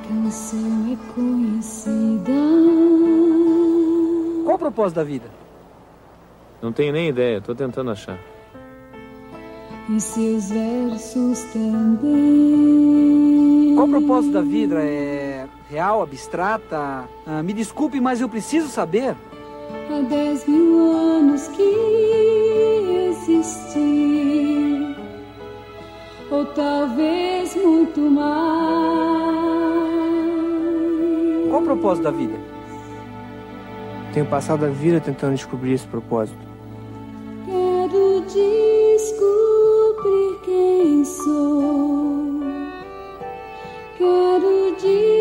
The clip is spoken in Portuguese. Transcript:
canção é conhecida. Qual o propósito da vida? Não tenho nem ideia, tô tentando achar. E seus versos também. Qual o propósito da vida? É real, abstrata? Me desculpe, mas eu preciso saber. Há 10.000 anos que existi, ou talvez muito mais. Qual o propósito da vida? Tenho passado a vida tentando descobrir esse propósito. Quero descobrir quem sou. Quero descobrir